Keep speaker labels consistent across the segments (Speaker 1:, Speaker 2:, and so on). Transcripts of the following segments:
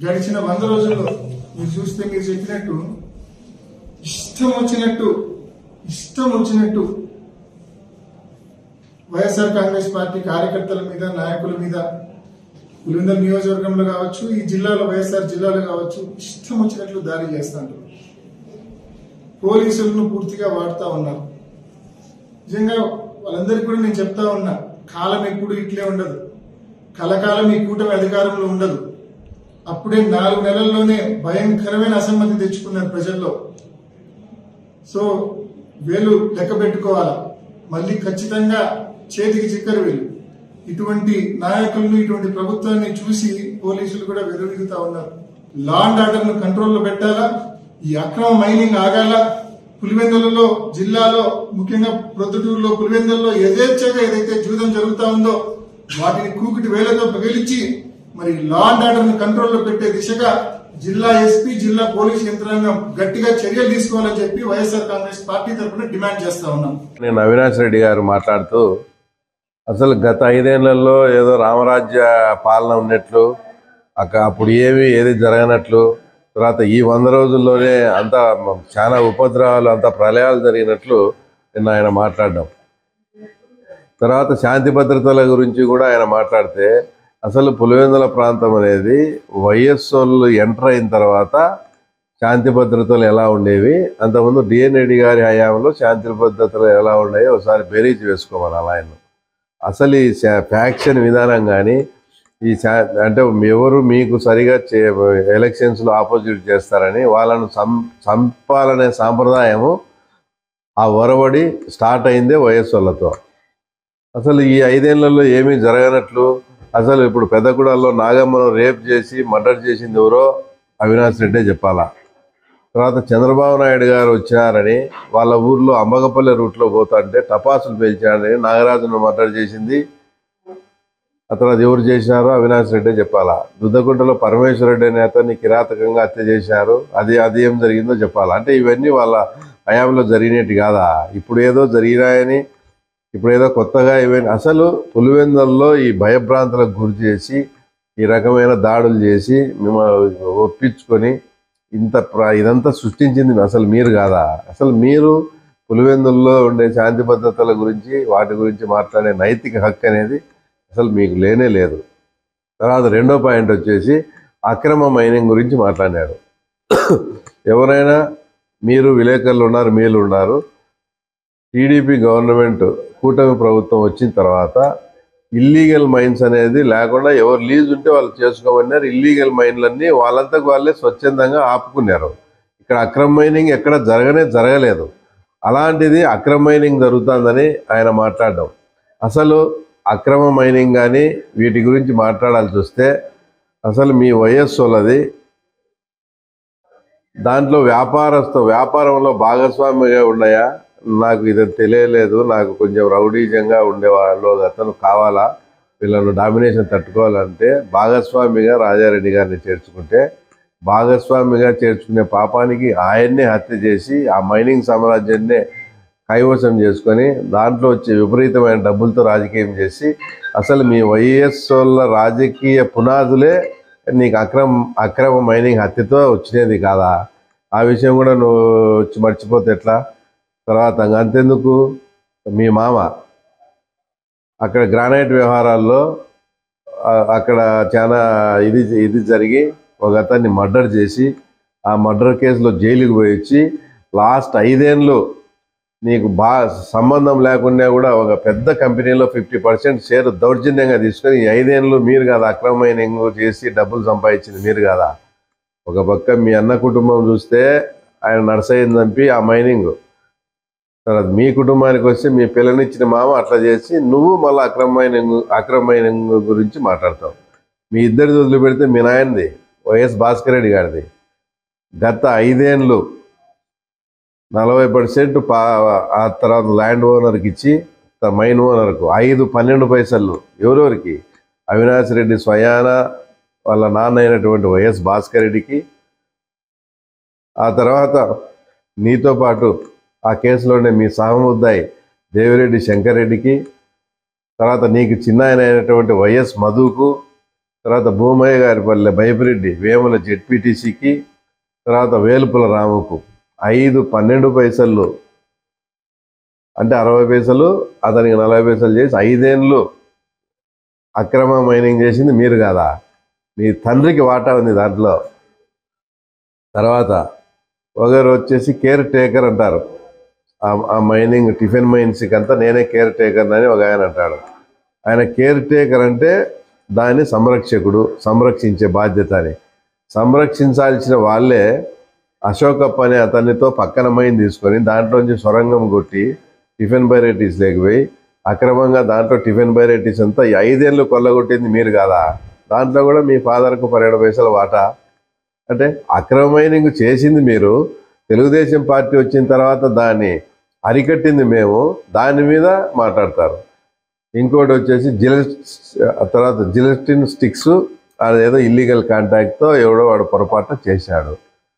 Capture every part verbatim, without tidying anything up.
Speaker 1: గడిచిన వంద రోజుల్లో మీరు చూస్తే మీరు చెప్పినట్టు ఇష్టం వచ్చినట్టు ఇష్టం వచ్చినట్టు వైఎస్ఆర్ కాంగ్రెస్ పార్టీ కార్యకర్తల మీద నాయకుల మీద పులివెందుల నియోజకవర్గంలో కావచ్చు, ఈ జిల్లాలో వైఎస్ఆర్ జిల్లాలో కావచ్చు, ఇష్టం వచ్చినట్లు దాడి చేస్తాంటారు. పోలీసులను పూర్తిగా వాడుతా ఉన్నారు. నిజంగా వాళ్ళందరికీ కూడా నేను చెప్తా ఉన్నా, కాలం ఎప్పుడు ఇట్లే ఉండదు. కలకాలం ఈ కూటమి అధికారంలో ఉండదు. అప్పుడే నాలుగు నెలల్లోనే భయంకరమైన అసమ్మతి తెచ్చుకున్నారు ప్రజల్లో. సో వీళ్ళు లెక్క పెట్టుకోవాలా. మళ్ళీ ఖచ్చితంగా చేతికి చిక్కరు వీళ్ళు. ఇటువంటి నాయకులను, ఇటువంటి ప్రభుత్వాన్ని చూసి పోలీసులు కూడా వెలువెలుగుతా ఉన్నారు. లా అండ్ ఆర్డర్ ను కంట్రోల్లో పెట్టాలా, ఈ అక్రమ మైనింగ్ ఆగాల. పులివెందులలో జిల్లాలో, ముఖ్యంగా ప్రొద్దుటూరులో, పులివెందులలో యథేచ్ఛగా ఏదైతే జూదం జరుగుతా ఉందో వాటిని కూకిటి వేలతో పగిలించి మరి లా అండ్ ఆర్డర్ ను కంట్రోల్లో పెట్టే దిశగా జిల్లా ఎస్పీ, జిల్లా పోలీస్ యంత్రాంగం గట్టిగా చర్యలు తీసుకోవాలని చెప్పి వైఎస్ఆర్ కాంగ్రెస్ పార్టీ తరఫున డిమాండ్ చేస్తా ఉన్నాం.
Speaker 2: నేను అవినాష్ రెడ్డి గారు మాట్లాడుతూ, అసలు గత ఐదేళ్లలో ఏదో రామరాజ్య పాలన ఉన్నట్లు, అక్క అప్పుడు ఏమి ఏది జరగనట్లు, తర్వాత ఈ వంద రోజుల్లోనే అంత చాలా ఉపద్రవాలు, అంత ప్రళయాలు జరిగినట్లు నిన్న ఆయన మాట్లాడడం. తర్వాత శాంతి భద్రతల గురించి కూడా ఆయన మాట్లాడితే, అసలు పులివెందుల ప్రాంతం అనేది వైఎస్ వాళ్ళు ఎంటర్ అయిన తర్వాత శాంతి భద్రతలు ఎలా ఉండేవి, అంతకుముందు డిఎన్ రెడ్డి గారి హయాంలో శాంతి భద్రతలు ఎలా ఉన్నాయో ఒకసారి బేరీజ్ వేసుకోమని అలా ఆయన. అసలు ఈ ఫ్యాక్షన్ విధానం కానీ, ఈ అంటే ఎవరు మీకు సరిగా చే ఎలక్షన్స్లో ఆపోజిట్ చేస్తారని వాళ్ళను సం చంపాలనే సాంప్రదాయము ఆ ఒరవడి స్టార్ట్ అయిందే వైఎస్ వాళ్ళతో. అసలు ఈ ఐదేళ్లలో ఏమీ జరగనట్లు, అసలు ఇప్పుడు పెద్దగూడలో నాగమ్మను రేప్ చేసి మర్డర్ చేసింది ఎవరో అవినాష్ రెడ్డే చెప్పాలా. తర్వాత చంద్రబాబు నాయుడు గారు వచ్చారని వాళ్ళ ఊర్లో అంబగపల్లి రూట్లో పోతుంటే టపాసులు పేల్చారని నాగరాజును మర్డర్ చేసింది ఆ తర్వాత ఎవరు చేసినారో అవినాష్ రెడ్డే చెప్పాలా. దుద్దగుంటలో పరమేశ్వర రెడ్డి అనే అతన్ని కిరాతకంగా హత్య చేశారు, అది అది ఏం జరిగిందో చెప్పాలా. అంటే ఇవన్నీ వాళ్ళ హయాంలో జరిగినట్టు కాదా, ఇప్పుడు ఏదో జరిగినాయని, ఇప్పుడు ఏదో కొత్తగా ఇవన్నీ. అసలు పులివెందుల్లో ఈ భయభ్రాంతులకు గురి చేసి ఈ రకమైన దాడులు చేసి మిమ్మల్ని ఒప్పించుకొని ఇంత ఇదంతా సృష్టించింది అసలు మీరు కాదా. అసలు మీరు పులివెందుల్లో ఉండే శాంతి భద్రతల గురించి, వాటి గురించి మాట్లాడే నైతిక హక్కు అనేది అసలు మీకు లేనే లేదు. తర్వాత రెండో పాయింట్ వచ్చేసి అక్రమ మైనింగ్ గురించి మాట్లాడాడు. ఎవరైనా మీరు విలేకరులు ఉన్నారు, మీరు ఉన్నారు, టీడీపీ గవర్నమెంట్ కూటమి ప్రభుత్వం వచ్చిన తర్వాత ఇల్లీగల్ మైన్స్ అనేది లేకుండా ఎవరు లీజ్ ఉంటే వాళ్ళు చేసుకోమన్నారు. ఇల్లీగల్ మైన్లన్నీ వాళ్ళంతకు వాళ్ళే స్వచ్ఛందంగా ఆపుకున్నారు. ఇక్కడ అక్రమ మైనింగ్ ఎక్కడ జరగనే జరగలేదు. అలాంటిది అక్రమ మైనింగ్ జరుగుతుందని ఆయన మాట్లాడడం. అసలు అక్రమ మైనింగ్ కానీ వీటి గురించి మాట్లాడాల్సి వస్తే అసలు మీ వైఎస్ వాళ్ళది దాంట్లో వ్యాపారస్తు వ్యాపారంలో భాగస్వామిగా ఉన్నాయా నాకు ఇది తెలియలేదు. నాకు కొంచెం రౌడీజంగా ఉండేవాళ్ళు అతను కావాలా, వీళ్ళను డామినేషన్ తట్టుకోవాలంటే భాగస్వామిగా రాజారెడ్డి గారిని చేర్చుకుంటే, భాగస్వామిగా చేర్చుకునే పాపానికి ఆయన్నే హత్య చేసి ఆ మైనింగ్ సామ్రాజ్యాన్నే కైవసం చేసుకొని దాంట్లో వచ్చే విపరీతమైన డబ్బులతో రాజకీయం చేసి అసలు మీ వైఎస్ వాళ్ళ రాజకీయ పునాదులే నీకు అక్రమ అక్రమ మైనింగ్ హత్యతో వచ్చినది కాదా. ఆ విషయం కూడా నువ్వు వచ్చి మర్చిపోతే ఎట్లా. తర్వాత అంతెందుకు, మీ మామ అక్కడ గ్రానైట్ వ్యవహారాల్లో అక్కడ చాలా ఇది ఇది జరిగి ఒక అతన్ని మర్డర్ చేసి ఆ మర్డర్ కేసులో జైలుకి పోయి వచ్చి లాస్ట్ ఐదేళ్ళు నీకు బా సంబంధం లేకుండా కూడా ఒక పెద్ద కంపెనీలో ఫిఫ్టీ పర్సెంట్ షేర్ దౌర్జన్యంగా తీసుకొని ఈ ఐదేళ్ళు మీరు కాదా అక్రమ మైనింగ్ చేసి డబ్బులు సంపాదించింది మీరు కాదా. ఒక పక్క మీ అన్న కుటుంబం చూస్తే ఆయన నర్సయ్యని చంపి ఆ మైనింగ్, తర్వాత మీ కుటుంబానికి వస్తే మీ పిల్లనిచ్చిన మామ అట్లా చేసి నువ్వు మళ్ళీ అక్రమ మైనింగ్ అక్రమ మైనింగ్ గురించి మాట్లాడతావు. మీ ఇద్దరిది వదిలిపెడితే మీ నాయనది వైఎస్ భాస్కర్ రెడ్డి గారిది గత ఐదేళ్ళు నలభై పర్సెంట్ పా ఆ తర్వాత ల్యాండ్ ఓనర్కి ఇచ్చి మైన్ ఓనర్కు ఐదు పన్నెండు పైసలు ఎవరెవరికి, అవినాష్ రెడ్డి స్వయాన వాళ్ళ నాన్న అయినటువంటి వైఎస్ భాస్కర్ రెడ్డికి, ఆ తర్వాత నీతో పాటు ఆ కేసులోనే మీ సహముద్దాయి దేవిరెడ్డి శంకర్ రెడ్డికి, తర్వాత నీకు చిన్న ఆయన అయినటువంటి వైఎస్ మధుకు, తర్వాత భూమయ్య గారి పల్లె బైపిరెడ్డి వేముల జెడ్పీటీసీకి, తర్వాత వేలుపుల రాముకు ఐదు పన్నెండు పైసలు అంటే అరవై పైసలు, అతనికి నలభై పైసలు చేసి ఐదేళ్ళు అక్రమ మైనింగ్ చేసింది మీరు కాదా? మీ తండ్రికి వాటా ఉంది దాంట్లో. తర్వాత ఒకరు వచ్చేసి కేర్ టేకర్ అంటారు, ఆ మైనింగ్ టిఫిన్ మైన్స్కి అంతా నేనే కేర్ టేకర్ అని ఒక ఆయన అంటాడు. ఆయన కేర్ టేకర్ అంటే దాన్ని సంరక్షకుడు, సంరక్షించే బాధ్యత అని. సంరక్షించాల్సిన వాళ్ళే అశోకప్ప అనే అతనితో పక్కన మైన్ తీసుకొని దాంట్లోంచి సొరంగం కొట్టి టిఫిన్ వెరైటీస్ లేకపోయి అక్రమంగా దాంట్లో టిఫిన్ వెరైటీస్ అంతా ఐదేళ్ళు కొల్లగొట్టింది మీరు కాదా? దాంట్లో కూడా మీ ఫాదర్కు పన్నెండు పైసల వాటా. అంటే అక్రమ మైనింగ్ చేసింది మీరు, తెలుగుదేశం పార్టీ వచ్చిన తర్వాత దాన్ని అరికట్టింది మేము, దాని మీద మాట్లాడతారు. ఇంకోటి వచ్చేసి జిల తర్వాత జిలెస్టిన్ స్టిక్స్ అదేదో ఇల్లీగల్ కాంటాక్ట్తో ఎవడో వాడు పొరపాటు చేశాడు.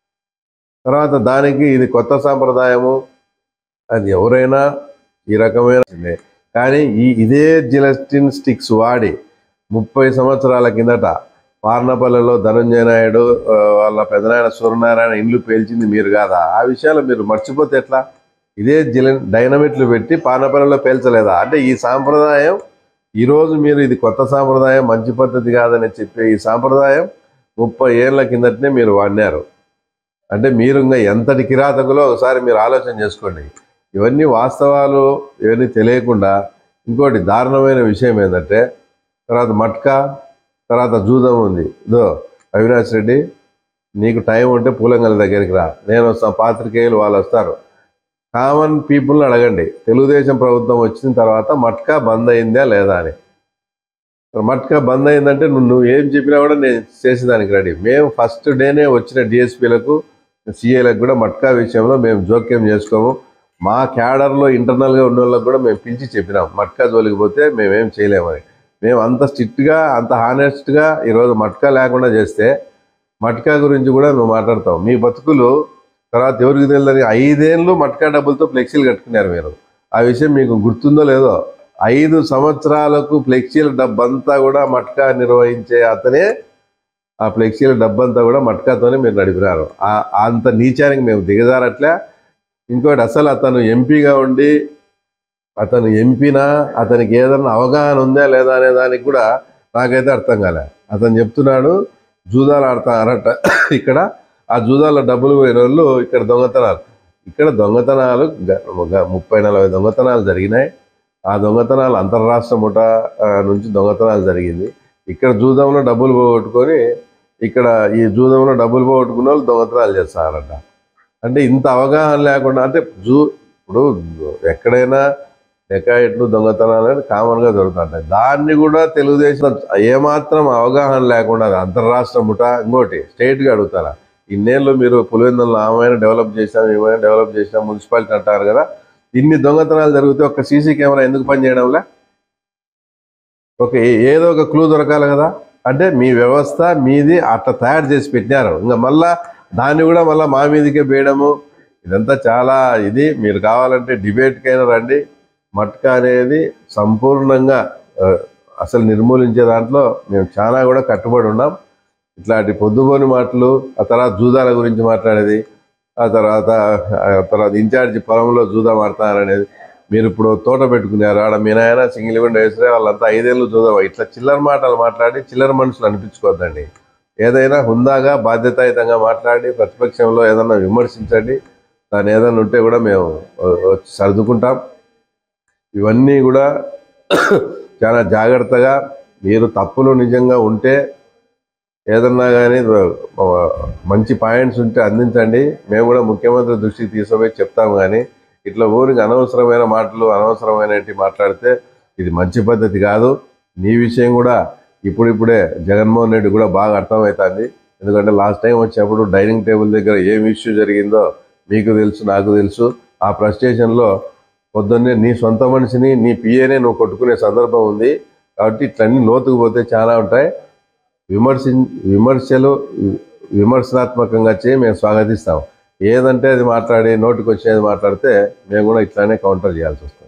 Speaker 2: తర్వాత దానికి ఇది కొత్త సాంప్రదాయము, అది ఎవరైనా ఈ రకమైన కానీ ఈ ఇదే జిలెస్టిన్ స్టిక్స్ వాడి ముప్పై సంవత్సరాల కిందట పార్నపల్లిలో ధనంజయ నాయుడు వాళ్ళ పెదనాయన సూర్యనారాయణ ఇండ్లు పేల్చింది మీరు కాదా? ఆ విషయాలు మీరు మర్చిపోతే ఎట్లా? ఇదే జిల డైనమిట్లు పెట్టి పార్నపల్లిలో పేల్చలేదా? అంటే ఈ సాంప్రదాయం ఈరోజు మీరు ఇది కొత్త సాంప్రదాయం, మంచి పద్ధతి కాదని చెప్పే ఈ సాంప్రదాయం ముప్పై ఏళ్ళ కిందటనే మీరు వాడినారు. అంటే మీరు ఇంకా ఎంతటి కిరాతకులో ఒకసారి మీరు ఆలోచన చేసుకోండి. ఇవన్నీ వాస్తవాలు ఇవన్నీ తెలియకుండా ఇంకోటి దారుణమైన విషయం ఏంటంటే, తర్వాత మట్కా, తర్వాత జూదం ఉంది. ఇదో అవినాష్ రెడ్డి, నీకు టైం ఉంటే పూలంగల దగ్గరికి రా, నేను వస్తాను, పాత్రికేయులు వాళ్ళు వస్తారు. కామన్ పీపుల్ని అడగండి, తెలుగుదేశం ప్రభుత్వం వచ్చిన తర్వాత మట్కా బంద్ అయిందా లేదా అని. మట్కా బంద్ అయిందంటే నువ్వు నువ్వు ఏం చెప్పినా కూడా నేను చేసేదానికి రెడీ. మేము ఫస్ట్ డేనే వచ్చిన డిఎస్పీలకు సిఏలకు కూడా మట్కా విషయంలో మేము జోక్యం చేసుకోము. మా క్యాడర్లో ఇంటర్నల్గా ఉన్న వాళ్ళకి కూడా మేము పిలిచి చెప్పినాం, మట్కా జోలికి పోతే మేమేం చేయలేమని. మేము అంత స్ట్రిక్ట్గా అంత హానెస్ట్గా ఈరోజు మట్కా లేకుండా చేస్తే మట్కా గురించి కూడా నువ్వు మాట్లాడతావు. మీ బతుకులు తర్వాత ఎవరికి తెలియదని ఐదేళ్ళు మట్కా డబ్బులతో ఫ్లెక్సీలు కట్టుకున్నారు మీరు. ఆ విషయం మీకు గుర్తుందో లేదో? ఐదు సంవత్సరాలకు ఫ్లెక్సీల డబ్బంతా కూడా మట్కా నిర్వహించే అతనే ఆ ఫ్లెక్సీల డబ్బంతా కూడా మట్కాతోనే మీరు నడిపినారు. అంత నీచానికి మేము దిగజారట్లే. ఇంకోటి అసలు అతను ఎంపీగా ఉండి అతను ఎంపీనా అతనికి ఏదన్నా అవగాహన ఉందా లేదా అనే దానికి కూడా నాకైతే అర్థం కాలే. అతను చెప్తున్నాడు జూదాలు ఆడతారట ఇక్కడ, ఆ జూదాల్లో డబ్బులు పోయిన వాళ్ళు ఇక్కడ దొంగతనాలు, ఇక్కడ దొంగతనాలు ముప్పై నలభై దొంగతనాలు జరిగినాయి. ఆ దొంగతనాలు అంతర్రాష్ట్ర ముఠా నుంచి దొంగతనాలు జరిగింది. ఇక్కడ జూదంలో డబ్బులు పోగొట్టుకొని ఇక్కడ ఈ జూదంలో డబ్బులు పోగొట్టుకున్న వాళ్ళు దొంగతనాలు చేస్తారట. అంటే ఇంత అవగాహన లేకుండా, అంటే జూ ఇప్పుడు ఎక్కడైనా డెకాయిట్లు దొంగతనాలు అని కామన్గా జరుగుతుంటాయి. దాన్ని కూడా తెలుగుదేశం ఏమాత్రం అవగాహన లేకుండా అంతర్రాష్ట్ర ముఠా ఇంకోటి స్టేట్గా అడుగుతారా? ఇన్నేళ్ళు మీరు పులివెందులను ఆమెను డెవలప్ చేసాం, ఏమైనా డెవలప్ చేసాం, మున్సిపాలిటీ అంటారు కదా, ఇన్ని దొంగతనాలు జరిగితే ఒక సీసీ కెమెరా ఎందుకు పనిచేయడంలే? ఒక ఏదో ఒక క్లూ దొరకాలి కదా. అంటే మీ వ్యవస్థ మీది అట్లా తయారు చేసి పెట్టినారు, ఇంకా మళ్ళా దాన్ని కూడా మళ్ళీ మా మీదకే వేయడము, ఇదంతా చాలా ఇది. మీరు కావాలంటే డిబేట్కైనా రండి. మట్కా అనేది సంపూర్ణంగా అసలు నిర్మూలించే దాంట్లో మేము చాలా కూడా కట్టుబడి ఉన్నాం. ఇట్లాంటి పొద్దుపోని మాటలు, ఆ తర్వాత జూదాల గురించి మాట్లాడేది, ఆ తర్వాత తర్వాత ఇన్ఛార్జి పొలంలో జూదా మాడతారనేది. మీరు ఇప్పుడు తోట పెట్టుకున్నారు, ఆడ మీ నాయన సింగిల్ విండో వేసిరే వాళ్ళంతా ఐదేళ్ళు జూదాం, ఇట్లా చిల్లర మాటలు మాట్లాడి చిల్లర మనుషులు అనిపించుకోవద్దండి. ఏదైనా హుందాగా బాధ్యతాయుతంగా మాట్లాడి ప్రతిపక్షంలో ఏదన్నా విమర్శించండి. దాన్ని ఏదైనా ఉంటే కూడా మేము సర్దుకుంటాం. ఇవన్నీ కూడా చాలా జాగ్రత్తగా, మీరు తప్పులు నిజంగా ఉంటే ఏదన్నా కానీ మంచి పాయింట్స్ ఉంటే అందించండి. మేము కూడా ముఖ్యమంత్రి దృష్టికి తీసుకుపోయి చెప్తాము. కానీ ఇట్లా ఊరికి అనవసరమైన మాటలు అనవసరమైనవి మాట్లాడితే ఇది మంచి పద్ధతి కాదు. నీ విషయం కూడా ఇప్పుడిప్పుడే జగన్మోహన్ రెడ్డి కూడా బాగా అర్థమవుతుంది. ఎందుకంటే లాస్ట్ టైం వచ్చినప్పుడు డైనింగ్ టేబుల్ దగ్గర ఏం ఇష్యూ జరిగిందో మీకు తెలుసు, నాకు తెలుసు. ఆ ఫ్రస్ట్రేషన్లో పొద్దున్నే నీ సొంత మనిషిని, నీ పిఏనే నువ్వు కొట్టుకునే సందర్భం ఉంది. కాబట్టి ఇట్లన్నీ లోతుకు పోతే చాలా ఉంటాయి. విమర్శి విమర్శలు విమర్శనాత్మకంగా చేయి మేము స్వాగతిస్తాం. ఏదంటే అది మాట్లాడి నోటికి వచ్చేది మాట్లాడితే మేము కూడా ఇట్లానే కౌంటర్ చేయాల్సి వస్తుంది.